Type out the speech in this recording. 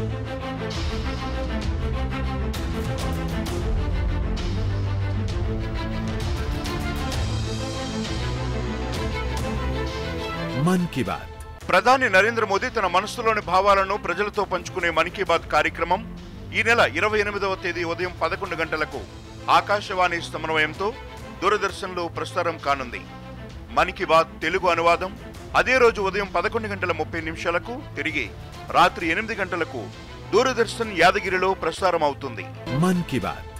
मन की बात ప్రధాని నరేంద్ర మోదీ తన మనసులోని భావాలను ప్రజలతో పంచుకునే మన్ కీ బాత్ కార్యక్రమం ఈ నెల 28వ తేదీ ఉదయం 11 గంటలకు ఆకాశవాణి సమన్వయంతో దూరదర్శన్లో ప్రసారం కానుంది. మన్ కీ బాత్ తెలుగు అనువాదం అదే రోజు ఉదయం 11:30 తిరిగి రాత్రి 8 గంటలకు దూరదర్శన్ యాదగిరిలో ప్రసారం అవుతుంది. मन की बात